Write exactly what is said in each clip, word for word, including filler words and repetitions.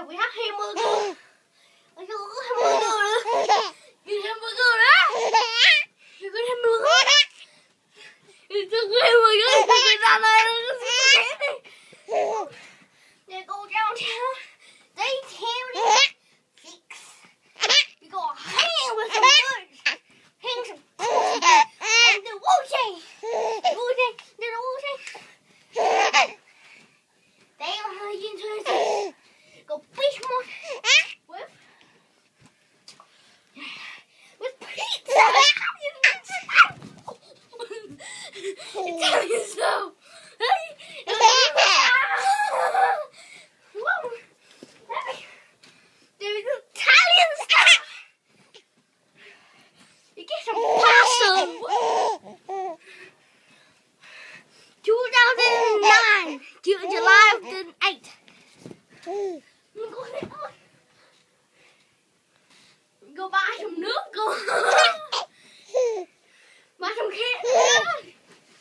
Uh, we have hamburger. I got hamburger. Good hamburger, huh? You got hamburger? It's a good hamburger. They go downtown. They tell you six. You go ham with some birds. Ham some and the Wu-Tang. Wu-Tang. The Wu-Tang. They are how you into it. Go fish more with with pizza. Italian style. Whoa. There's Italian style. You get some pasta. two thousand nine to July of the eighth. Go buy some nước. Go buy some cans.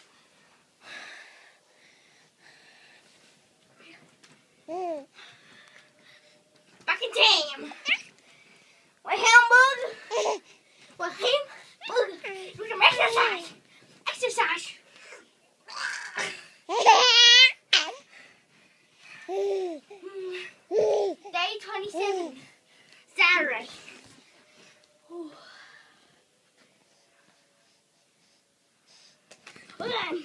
Back in time. With hamburger. With hamburger. Do some exercise. Exercise. Day twenty-seven. Saturday. Then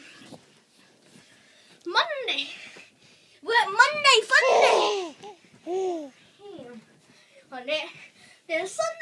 Monday. We're at Monday, Sunday. On there, there's Sunday.